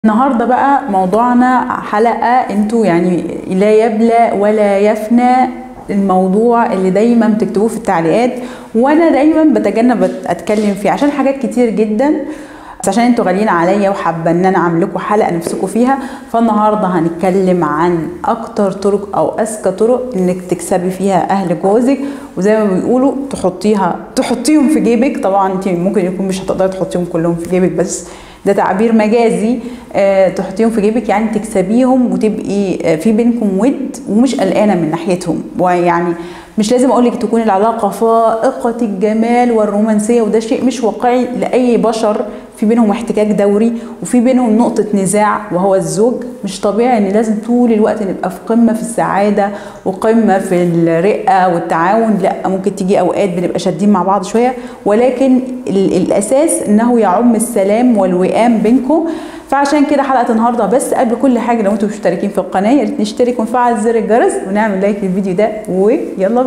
النهارده بقى موضوعنا حلقة انتوا يعني لا يبلى ولا يفنى الموضوع اللي دايما بتكتبوه في التعليقات، وانا دايما بتجنب اتكلم فيه عشان حاجات كتير جدا، بس عشان انتوا غاليين عليا وحابه ان انا اعمل لكم حلقه نفسكم فيها. فالنهارده هنتكلم عن اكتر طرق او اذكى طرق انك تكسبي فيها اهل جوزك، وزي ما بيقولوا تحطيهم في جيبك. طبعا انت ممكن يكون مش هتقدري تحطيهم كلهم في جيبك، بس ده تعبير مجازي. تحطيهم في جيبك يعني تكسبيهم وتبقي في بينكم ود ومش قلقانه من ناحيتهم. ويعني مش لازم اقولك تكون العلاقه فائقه الجمال والرومانسيه، وده شيء مش واقعي لاي بشر. في بينهم احتكاك دوري وفي بينهم نقطه نزاع وهو الزوج. مش طبيعي ان لازم طول الوقت نبقى في قمه في السعاده وقمه في الرقه والتعاون. لا، ممكن تيجي اوقات بنبقى شادين مع بعض شويه، ولكن الاساس انه يعم السلام والوئام بينكم. فعشان كده حلقه النهارده، بس قبل كل حاجه لو انتم مشتركين في القناه يا ريت نشترك ونفعل زر الجرس ونعمل لايك للفيديو ده، ويلا بينا.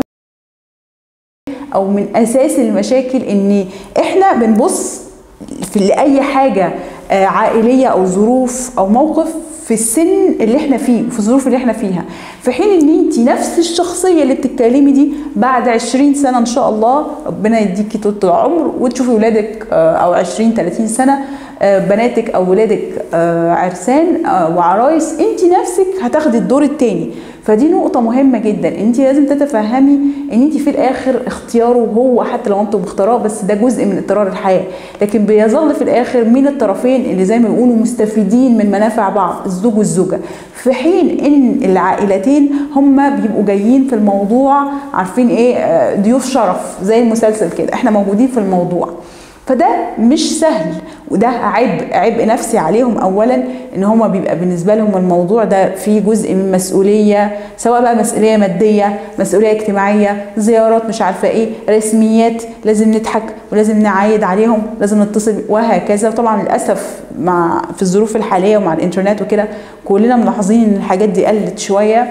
او من اساس المشاكل ان احنا بنبص في لاي حاجه عائليه او ظروف او موقف في السن اللي احنا فيه، في الظروف اللي احنا فيها، في حين ان انت نفس الشخصيه اللي بتتكلمي دي بعد 20 سنه ان شاء الله ربنا يديكي طول العمر وتشوفي ولادك، او 20 30 سنه بناتك او ولادك عرسان وعرايس، انت نفسك هتاخدي الدور التاني. فدي نقطه مهمه جدا. انت لازم تتفهمي ان انت في الاخر اختياره هو، حتى لو انتم مختاراه، بس ده جزء من اضطرار الحياه، لكن بيظل في الاخر مين الطرفين اللي زي ما بيقولوا مستفيدين من منافع بعض؟ الزوج والزوجه. في حين ان العائلتين هم بيبقوا جايين في الموضوع عارفين ايه، ضيوف شرف زي المسلسل كده، احنا موجودين في الموضوع. فده مش سهل، وده عبء نفسي عليهم. اولا ان هما بيبقى بالنسبه لهم الموضوع ده فيه جزء من مسؤوليه، سواء بقى مسؤوليه ماديه، مسؤوليه اجتماعيه، زيارات، مش عارفه ايه، رسميات، لازم نضحك ولازم نعايد عليهم، لازم نتصل وهكذا. طبعا للاسف في الظروف الحاليه ومع الانترنت وكده كلنا ملاحظين ان الحاجات دي قلت شويه.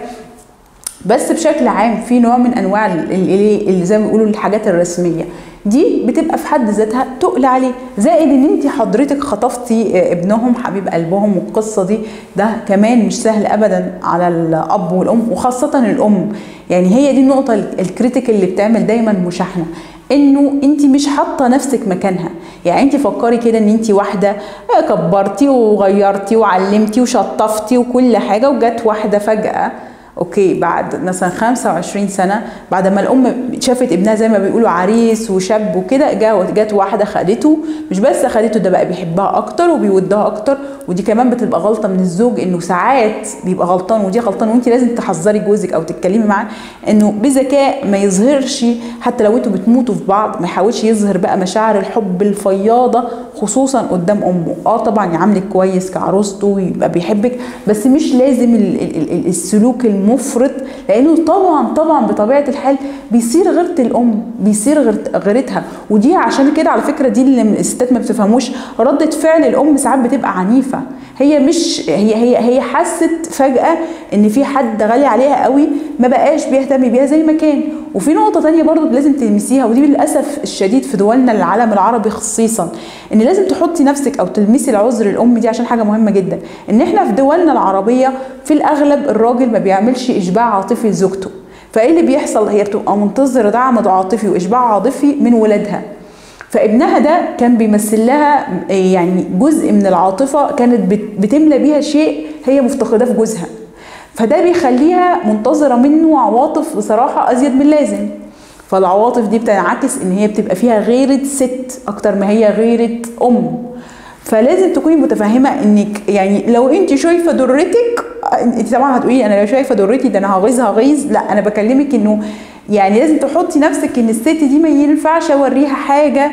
بس بشكل عام في نوع من انواع اللي زي ما بيقولوا الحاجات الرسميه دي بتبقى في حد ذاتها تقل عليه، زائد ان انت حضرتك خطفتي ابنهم حبيب قلبهم، والقصه دي ده كمان مش سهل ابدا على الاب والام، وخاصه الام. يعني هي دي النقطه الكريتيكال اللي بتعمل دايما مشاحنه، انه انت مش حاطه نفسك مكانها. يعني انت فكري كده ان انت واحده كبرتي وغيرتي وعلمتي وشطفتي وكل حاجه، وجت واحده فجاه اوكي بعد مثلا 25 سنه، بعد ما الام شافت ابنها زي ما بيقولوا عريس وشاب وكده، جت واحده خدته، مش بس خدته، ده بقى بيحبها اكتر وبيودها اكتر. ودي كمان بتبقى غلطه من الزوج، انه ساعات بيبقى غلطان ودي غلطان، وانت لازم تحذري جوزك او تتكلمي معاه انه بذكاء ما يظهرش، حتى لو انتوا بتموتوا في بعض ما يحاولش يظهر بقى مشاعر الحب الفياضه خصوصا قدام امه. طبعا يعاملك كويس كعروسته ويبقى بيحبك، بس مش لازم السلوك المفرط، لانه طبعا بطبيعه الحال بيصير غيرة الام، بيصير غيرتها. ودي عشان كده على فكره دي اللي الستات ما بتفهموش، رده فعل الام ساعات بتبقى عنيفه. هي مش هي حست فجاه ان في حد غالي عليها قوي ما بقاش بيهتم بيها زي ما كان. وفي نقطه تانية برضو لازم تلمسيها، ودي للاسف الشديد في دولنا العالم العربي خصيصا، ان لازم تحطي نفسك او تلمسي العذر الام دي، عشان حاجه مهمه جدا. ان احنا في دولنا العربيه في الاغلب الراجل ما بيعملش اشباع عاطفي لزوجته، فايه اللي بيحصل؟ هي بتبقى منتظره دعم عاطفي واشباع عاطفي من ولادها، فابنها ده كان بيمثل لها يعني جزء من العاطفه كانت بتملى بيها شيء هي مفتقداه في جوزها، فده بيخليها منتظره منه عواطف بصراحه ازيد من اللازم. فالعواطف دي بتنعكس ان هي بتبقى فيها غيره ست اكتر ما هي غيره ام. فلازم تكوني متفهمه انك يعني لو انت شايفه ضرتك، انت طبعا هتقولي انا لو شايفه ضرتي ده انا هغيظها غيظ، لا انا بكلمك انه يعني لازم تحطي نفسك ان الست دي ما ينفعش اوريها حاجه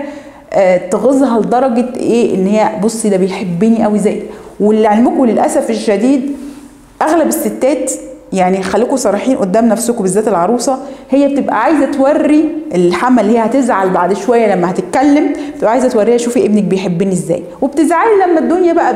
تغيظها لدرجه ايه، ان هي بصي ده بيحبني قوي زي. ولعلمكم للاسف الشديد اغلب الستات، يعني خليكم صريحين قدام نفسكم بالذات العروسه، هي بتبقى عايزه توري الحمل اللي هي هتزعل بعد شويه لما هتتكلم، بتبقى عايزه توريها شوفي ابنك بيحبني ازاي، وبتزعلي لما الدنيا بقى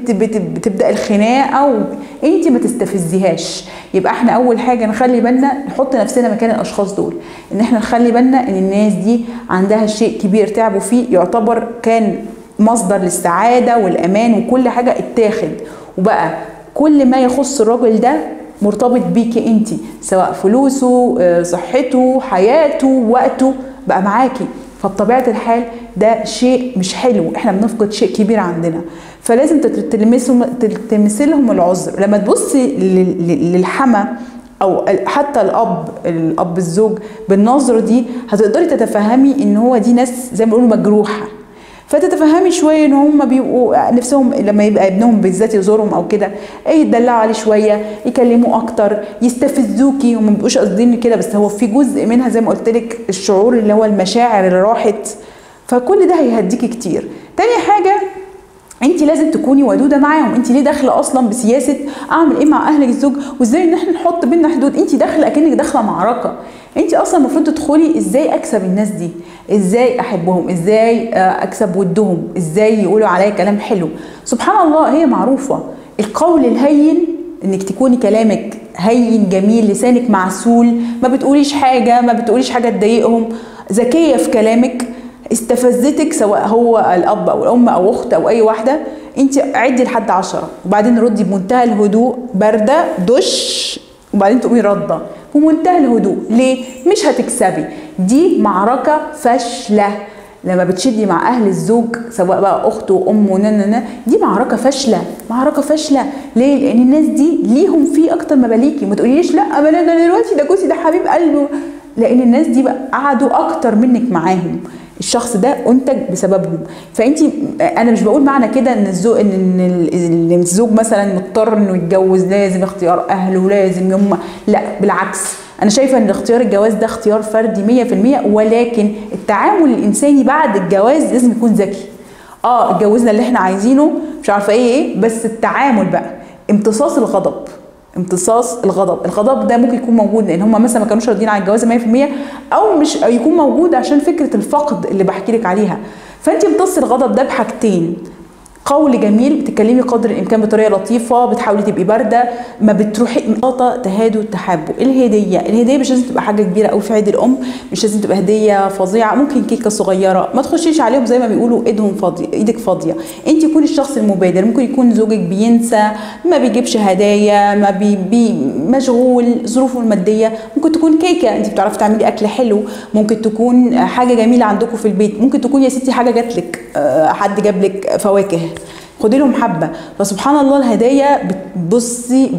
بتبدا الخناقه وانت ما تستفزيهاش. يبقى احنا اول حاجه نخلي بالنا نحط نفسنا مكان الاشخاص دول، ان احنا نخلي بالنا ان الناس دي عندها شيء كبير تعبوا فيه، يعتبر كان مصدر للسعاده والامان وكل حاجه اتاخد، وبقى كل ما يخص الراجل ده مرتبط بيكي انت، سواء فلوسه، صحته، حياته، وقته، بقى معاكي. فبطبيعه الحال ده شيء مش حلو، احنا بنفقد شيء كبير عندنا. فلازم تلتمس لهم العذر. لما تبصي للحما او حتى الاب الزوج بالنظره دي، هتقدري تتفهمي ان هو دي ناس زي ما بيقولوا مجروحه، فتتفهمي شويه ان هم بيبقوا نفسهم لما يبقى ابنهم بالذات يزورهم او كده يدلعوا عليه شويه، يكلموه اكتر، يستفزوكي. هم ما بيبقوش قاصدين كده، بس هو في جزء منها زي ما قلت لك الشعور اللي هو المشاعر اللي راحت، فكل ده هيهديكي كتير. تاني حاجه، انت لازم تكوني ودوده معاهم. انت ليه داخله اصلا بسياسه اعمل ايه مع اهل الزوج وازاي ان احنا نحط بينا حدود؟ انت داخله اكنك داخله معركه. انت اصلا المفروض تدخلي ازاي اكسب الناس دي، ازاي احبهم، ازاي اكسب ودهم، ازاي يقولوا عليا كلام حلو. سبحان الله، هي معروفه القول الهين، انك تكوني كلامك هين جميل، لسانك معسول، ما بتقوليش حاجه تضايقهم، ذكيه في كلامك. استفزتك سواء هو الاب او الام او اخت او اي واحده، انت عدي لحد 10 وبعدين ردي بمنتهى الهدوء، بارده دش، وبعدين تقومي رده بمنتهى الهدوء. ليه؟ مش هتكسبي، دي معركه فاشله. لما بتشدي مع اهل الزوج سواء بقى اخت وام ونننا، دي معركه فاشله. ليه؟ لان الناس دي ليهم فيه اكتر ما باليكي. ما تقوليش لا انا دلوقتي ده جوزي ده حبيب قلبه، لان الناس دي بقى قعدوا اكتر منك معاهم، الشخص ده انتج بسببهم. فانت، انا مش بقول معنى كده ان الزوج مثلا مضطر انه يتجوز، لازم اختيار اهله، لازم هم، لا بالعكس. انا شايفه ان اختيار الجواز ده اختيار فردي 100%، ولكن التعامل الانساني بعد الجواز لازم يكون ذكي. اتجوزنا اللي احنا عايزينه، مش عارفه ايه، بس التعامل بقى امتصاص الغضب ده ممكن يكون موجود لان هم مثلا ما كانوش راضيين على الجواز 100%، او مش يكون موجود عشان فكره الفقد اللي بحكي لك عليها. فانت امتصي الغضب ده بحاجتين: قول جميل، بتتكلمي قدر الامكان بطريقه لطيفه، بتحاولي تبقي بارده، ما بتروحي تهادوا تحابوا. الهديه مش لازم تبقى حاجه كبيره قوي في عيد الام، مش لازم تبقى هديه فظيعه، ممكن كيكه صغيره، ما تخشيش عليهم زي ما بيقولوا ايدك فاضيه. انت كوني الشخص المبادر. ممكن يكون زوجك بينسى، ما بيجيبش هدايا، ما مشغول، ظروفه الماديه. ممكن تكون كيكه، انت بتعرفي تعملي اكل حلو، ممكن تكون حاجه جميله عندكم في البيت، ممكن تكون يا ستي حاجه جات لك، حد جاب لك فواكه، خدي لهم حبه. فسبحان الله الهدايا بتبصي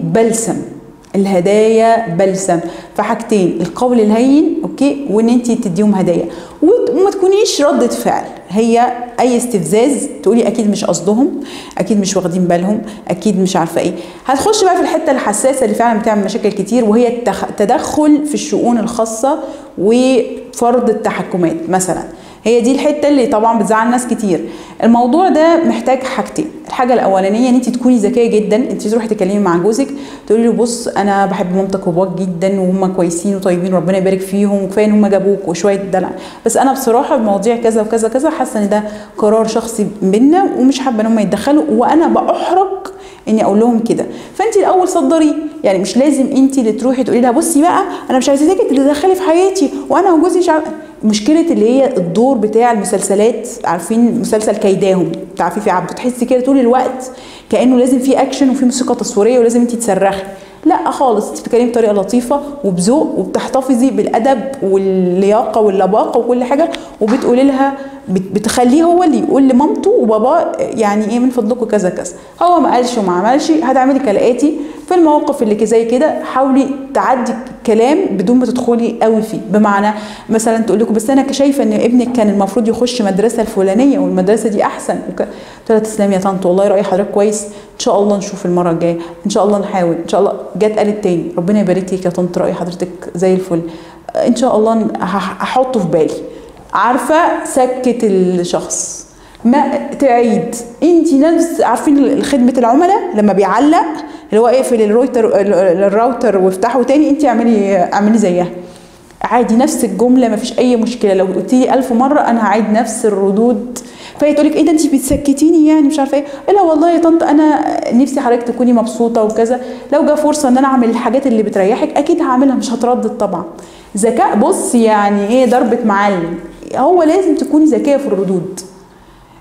الهدايا بلسم. فحاجتين: القول الهين، اوكي، وان انت تديهم هدايا، وما تكونيش ردة فعل. هي اي استفزاز تقولي اكيد مش قصدهم، اكيد مش واخدين بالهم، اكيد مش عارفه ايه. هتخش بقى في الحته الحساسه اللي فعلا بتعمل مشاكل كتير، وهي التدخل في الشؤون الخاصه وفرض التحكمات مثلا. هي دي الحته اللي طبعا بتزعل ناس كتير. الموضوع ده محتاج حاجتين: الحاجه الاولانيه ان انت تكوني ذكيه جدا. انت تروحي تكلمي مع جوزك تقولي له بص انا بحب مامتك وباباك جدا وهم كويسين وطيبين وربنا يبارك فيهم، وكفايه ان هم جابوك وشويه دلع، بس انا بصراحه بمواضيع كذا وكذا كذا حاسه ان ده قرار شخصي بينا ومش حابه ان هم يتدخلوا، وانا باحرج اني اقول لهم كده. فانت الاول صدري، يعني مش لازم انت اللي تروحي تقولي لها بصي بقى انا مش عايزاكي تتدخلي في حياتي وانا وجوزي مش عارفه. مشكله اللي هي الدور بتاع المسلسلات، عارفين مسلسل كيداهم بتاع فيفي عبده، تحسي كده طول الوقت كانه لازم في اكشن وفي موسيقى تصويريه ولازم انت تصرخي. لا خالص، انت بتتكلمي بطريقه لطيفه وبذوق وبتحتفظي بالادب واللياقه واللباقه وكل حاجه، وبتقولي لها بتخليه هو اللي يقول لمامته وبابا يعني ايه من فضلكم كذا كذا. هو ما قالش وما عملش، هتعملي كالاتي في المواقف اللي زي كده: حاولي تعدي الكلام بدون ما تدخلي قوي فيه. بمعنى مثلا تقول لكم بس انا شايفه ان ابنك كان المفروض يخش مدرسه الفلانيه والمدرسه دي احسن، قلت لها تسلمي يا طنط والله راي حضرتك كويس، ان شاء الله نشوف المره الجايه، ان شاء الله نحاول، ان شاء الله. جت قالت تاني ربنا يبارك لك يا طنط راي حضرتك زي الفل، ان شاء الله هحطه في بالي. عارفه سكت الشخص، ما تعيد. انت نفس عارفين خدمه العملاء لما بيعلق اللي هو اقفل الراوتر وافتحه تاني، انت اعملي زيها عادي، نفس الجمله ما فيش اي مشكله. لو قلت لي 1000 مره انا هعيد نفس الردود. فهي تقول لك ايه ده انت بتسكتيني يعني مش عارفه ايه. لا والله يا طنط انا نفسي حضرتك تكوني مبسوطه وكذا، لو جه فرصه ان انا اعمل الحاجات اللي بتريحك اكيد هعملها، مش هتردد طبعا. ذكاء، بص يعني ايه ضربه معلم. هو لازم تكوني ذكيه في الردود.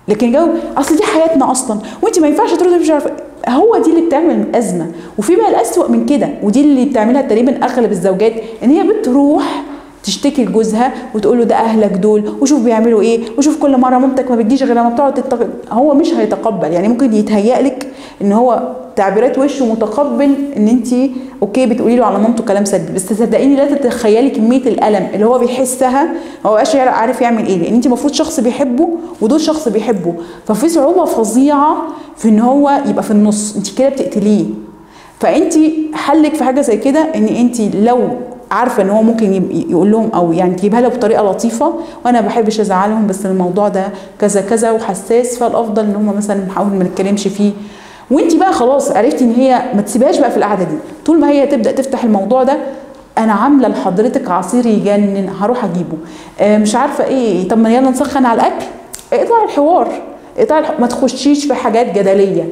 لكن جو اصل دي حياتنا اصلا وانت ما ينفعش تردي مش عارفه، هو دي اللي بتعمل ازمه. وفي بقى الاسوأ من كده، ودي اللي بتعملها تقريبا اغلب الزوجات، ان هي بتروح تشتكي لجوزها وتقول له ده اهلك دول وشوف بيعملوا ايه، وشوف كل مره مامتك ما بتجيش غير لما بتقعد هو مش هيتقبل. يعني ممكن يتهيأ لك ان هو تعبيرات وشه متقبل ان انت اوكي بتقولي له على مامته كلام سلبي، بس صدقيني لا تتخيلي كميه الالم اللي هو بيحسها، هو مبقاش عارف يعمل ايه، لان انت المفروض شخص بيحبه ودول شخص بيحبه، ففي صعوبه فظيعه في ان هو يبقى في النص، انت كده بتقتليه. فانت حلك في حاجه زي كده ان انت لو عارفه ان هو ممكن يقول لهم او يعني تجيبها له بطريقه لطيفه، وانا ما بحبش ازعلهم بس الموضوع ده كذا كذا وحساس، فالافضل ان هم مثلا نحاول ما نتكلمش فيه. وانت بقى خلاص عرفتي ان هي ما تسيبهاش بقى في القعده دي، طول ما هي تبدا تفتح الموضوع ده، انا عامله لحضرتك عصير يجنن هروح اجيبه، مش عارفه ايه، طب ما يلا نسخن على الاكل، اقطع الحوار، ما تخشيش في حاجات جدليه.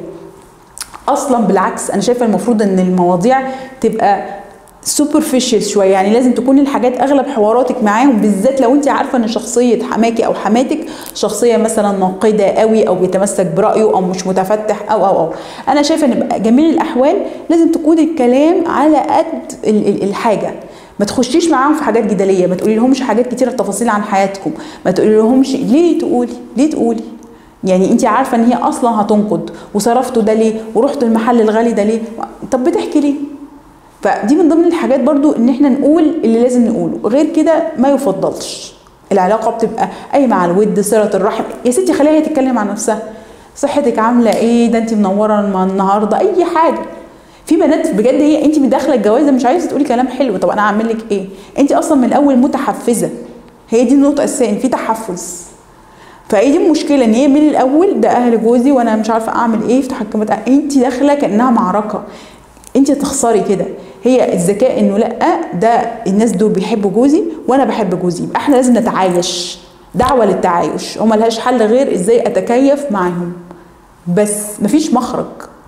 اصلا بالعكس انا شايفه المفروض ان المواضيع تبقى سوبرفيشال شويه، يعني لازم تكون الحاجات اغلب حواراتك معاهم، بالذات لو انت عارفه ان شخصيه حماكي او حماتك شخصيه مثلا ناقده قوي او بيتمسك برايه او مش متفتح او انا شايفه ان جميع الاحوال لازم تكون الكلام على قد الحاجه. ما تخشيش معاهم في حاجات جدليه، ما تقولي لهمش حاجات كتيره تفاصيل عن حياتكم، ما تقولي لهمش ليه تقولي يعني انت عارفه ان هي اصلا هتنقد وصرفتوا ده ليه ورحتوا المحل الغالي ده ليه، طب بتحكي ليه؟ فدي من ضمن الحاجات برضو ان احنا نقول اللي لازم نقوله، غير كده ما يفضلش. العلاقه بتبقى قايمه على الود، صله الرحم، يا ستي خليها هي تتكلم عن نفسها، صحتك عامله ايه، ده انت منوره النهارده، اي حاجه. في بنات بجد هي انت داخله الجوازه مش عايزه تقولي كلام حلو، طب انا اعمل لك ايه؟ انت اصلا من الاول متحفزه، هي دي النقطه الاساسيه، في تحفز. فهي دي المشكله، ان هي من الاول ده اهل جوزي وانا مش عارفه اعمل ايه في تحكمات، انت داخله كانها معركه، انت تخسري كده. هي الذكاء انه لا، ده الناس دول بيحبوا جوزي وانا بحب جوزي، يبقى احنا لازم نتعايش، دعوه للتعايش، وما لهاش حل غير ازاي اتكيف معاهم، بس مفيش مخرج،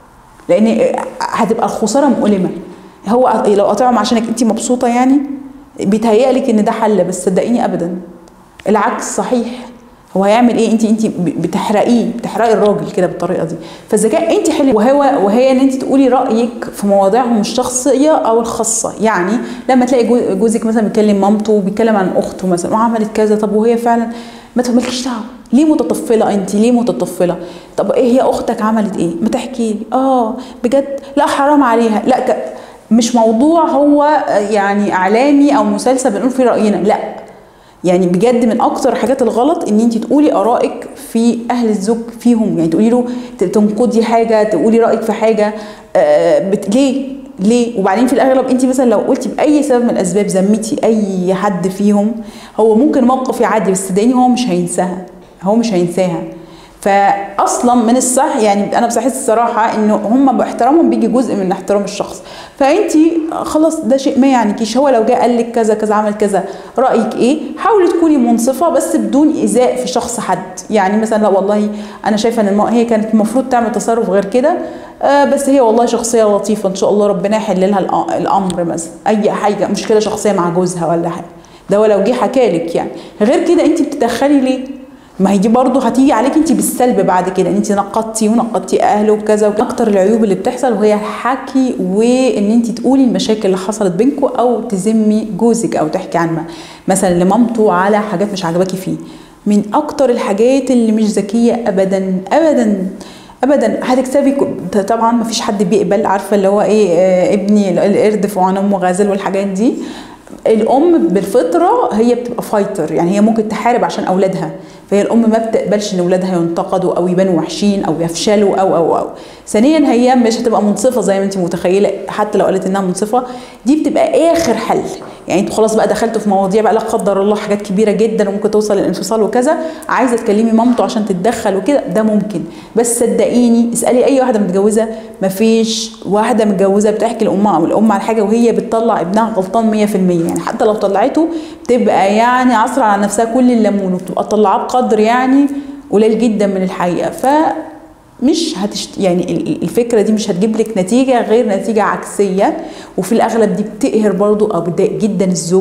لان هتبقى الخساره مؤلمه. هو لو قاطعهم عشانك انت مبسوطه يعني بيتهيألك ان ده حل، بس صدقيني ابدا العكس صحيح. هو هيعمل ايه؟ انت بتحرقي الراجل كده بالطريقه دي. فالذكاء انت حلي، وهي ان انت تقولي رايك في مواضيعهم الشخصيه او الخاصه. يعني لما تلاقي جوزك مثلا بيكلم مامته وبيتكلم عن اخته مثلا وعملت كذا، طب وهي فعلا ما تملكيش دعوه، ليه متطفله انت؟ ليه متطفله؟ طب ايه هي اختك عملت ايه؟ ما تحكي لي. بجد لا حرام عليها، لا مش موضوع هو يعني اعلامي او مسلسل بنقول فيه راينا، لا يعني بجد من اكتر حاجات الغلط ان انت تقولي ارائك في اهل الزوج فيهم، يعني تقولي له تنقدي حاجه، تقولي رايك في حاجه، ليه؟ وبعدين في الاغلب انت مثلا لو قلتي باي سبب من الاسباب ذمتي اي حد فيهم، هو ممكن موقف يعدي، بس صدقيني هو مش هينساها. فاصلا من الصح، يعني انا بحس الصراحه انه هم باحترامهم بيجي جزء من احترام الشخص. فانت خلاص ده شيء ما يعنيكيش، هو لو جه قال لك كذا كذا عمل كذا رايك ايه، حاولي تكوني منصفه بس بدون ايذاء في شخص حد. يعني مثلا لا والله انا شايفه ان هي كانت المفروض تعمل تصرف غير كده، بس هي والله شخصيه لطيفه ان شاء الله ربنا يحل لها الامر، مثلا اي حاجه مشكله شخصيه مع جوزها ولا حاجه، ده ولو جه حكالك. يعني غير كده انت بتتدخلي ليه؟ ما هي دي برضه هتيجي عليك انت بالسلب بعد كده، انت نقدتي اهله وكذا. اكتر العيوب اللي بتحصل وهي الحكي، وان انت تقولي المشاكل اللي حصلت بينكم، او تذمي جوزك او تحكي عن مثلا لمامته على حاجات مش عاجباكي فيه. من اكتر الحاجات اللي مش ذكيه ابدا ابدا ابدا. هتكسبي طبعا، ما فيش حد بيقبل، عارفه اللي هو ايه، ابني القرد وعن امه غازل والحاجات دي. الام بالفطره هي بتبقى فايتر، يعني هي ممكن تحارب عشان اولادها، فهي الام ما بتقبلش ان اولادها ينتقدوا او يبانوا وحشين او يفشلوا او. ثانيا هي مش هتبقى منصفه زي ما انت متخيله، حتى لو قالت انها منصفه دي بتبقى اخر حل. يعني انتوا خلاص بقى دخلتوا في مواضيع بقى لا قدر الله حاجات كبيره جدا وممكن توصل للانفصال وكذا، عايزه تكلمي مامته عشان تتدخل وكده، ده ممكن. بس صدقيني اسالي اي واحده متجوزه، مفيش واحده متجوزه بتحكي لامها او الام على حاجه وهي بتطلع ابنها غلطان 100%. يعني حتى لو طلعته بتبقى يعني عصر على نفسها كل الليمون، وبتبقى طلعاه بقدر يعني قليل جدا من الحقيقه. مش يعني الفكره دي مش هتجيب لك نتيجه غير نتيجه عكسيه، وفي الاغلب دي بتقهر برضو او بتضايق جدا الزوج،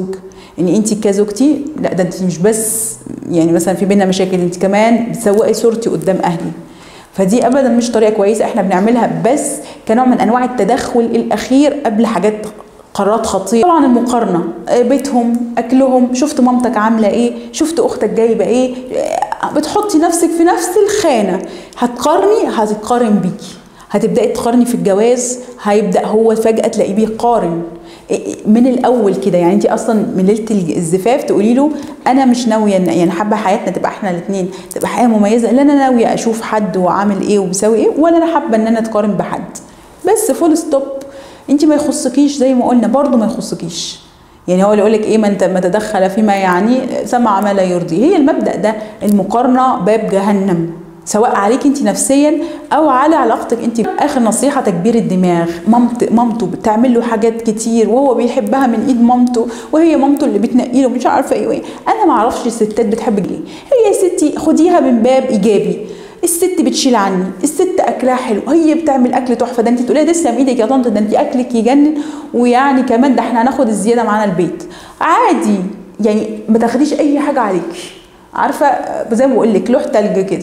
ان انت كزوجتي لا ده انت مش بس يعني مثلا في بينا مشاكل، انت كمان بتسوقي صورتي قدام اهلي. فدي ابدا مش طريقه كويسه، احنا بنعملها بس كنوع من انواع التدخل الاخير قبل حاجات قرارات خطيره. طبعا المقارنه، بيتهم، اكلهم، شفت مامتك عامله ايه، شفت اختك جايبه ايه، بتحطي نفسك في نفس الخانه. هتقارن بيكي، هتبداي تقارني في الجواز، هيبدا هو فجاه تلاقيه بيقارن من الاول كده. يعني انت اصلا من ليله الزفاف تقولي له انا مش ناويه يعني حابه حياتنا تبقى احنا الاثنين تبقى حياه مميزه، لا انا ناويه اشوف حد وعامل ايه وبيسوي ايه، ولا انا حابه ان انا اتقارن بحد. بس فول ستوب. انت ما يخصكيش زي ما قلنا، برضو ما يخصكيش. يعني هو اللي يقول لك ايه، ما تدخل فيما يعني سمع ما لا يرضي. هي المبدا ده، المقارنه باب جهنم، سواء عليك انت نفسيا او على علاقتك انت. اخر نصيحه، تكبير الدماغ. مامته بتعمل له حاجات كتير وهو بيحبها من ايد مامته، وهي مامته اللي بتنقي له مش عارفه ايه وايه. انا ما اعرفش الستات بتحب ليه. هي يا ستي خديها من باب ايجابي، الست بتشيل عني، الست اكلها حلو، هي بتعمل اكل تحفه، ده انت تقولي لها تسلم ايدك يا طنط، ده انت اكلك يجنن، ويعني كمان ده احنا هناخد الزياده معانا البيت عادي. يعني ما تاخديش اي حاجه عليكي، عارفه زي ما بقول لك لوح تلج كده.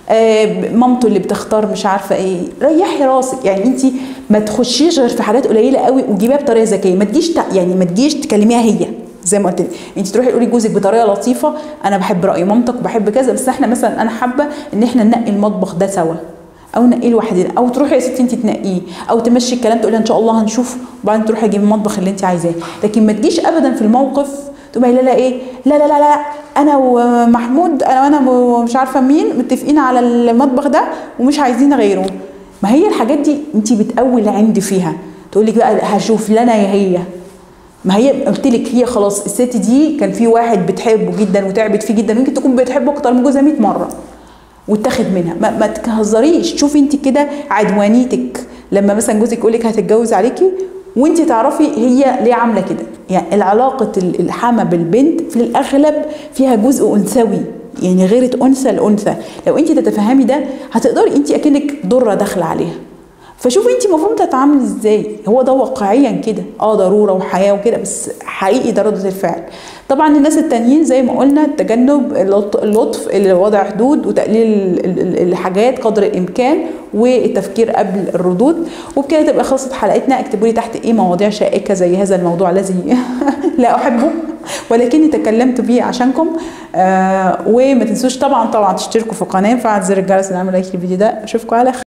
مامته اللي بتختار مش عارفه ايه، ريحي راسك. يعني انت ما تخشيش غير في حاجات قليله قوي وتجيبيها بطريقه ذكيه. ما تجيش يعني ما تجيش تكلميها هي زي ما قلت لك. انت تروحي تقولي لجوزك بطريقه لطيفه انا بحب راي مامتك وبحب كذا، بس احنا مثلا انا حابه ان احنا ننقي المطبخ ده سوا، او نقيه لوحدنا، او تروحي يا ستي انت تنقيه، او تمشي الكلام تقولي ان شاء الله هنشوف، وبعدين تروحي تجيبي المطبخ اللي انت عايزاه. لكن ما تجيش ابدا في الموقف تقومي لا لا ايه، لا لا لا لا انا ومحمود انا مش عارفه مين متفقين على المطبخ ده ومش عايزين غيره. ما هي الحاجات دي انت بتقول عندي فيها، تقول لك بقى هشوف لنا يا هي. ما هي قلت لك هي خلاص الست دي كان في واحد بتحبه جدا وتعبت فيه جدا، ممكن تكون بتحبه اكتر من جوزها 100 مره واتاخد منها. ما تهزريش. شوفي انت كده عدوانيتك لما مثلا جوزك يقول لك هتتجوز عليكي وانت تعرفي هي ليه عامله كده. يعني العلاقه الحما بالبنت في الاغلب فيها جزء انثوي، يعني غيرة انثى لانثى. لو انت تتفهمي ده هتقدري، انت اكنك ضره داخله عليها. فشوفي انت المفروض تتعاملي ازاي. هو ده واقعيا كده، ضروره وحياه وكده، بس حقيقي ده رده الفعل. طبعا الناس التانيين زي ما قلنا تجنب، اللطف، وضع حدود وتقليل الحاجات قدر الامكان، والتفكير قبل الردود. وبكده تبقى خلصت حلقتنا. اكتبوا لي تحت ايه مواضيع شائكه زي هذا الموضوع الذي لا احبه ولكني تكلمت بيه عشانكم. وما تنسوش طبعا تشتركوا في القناه، وفعل زر الجرس اللي عامل لايك للفيديو ده. اشوفكم على خير.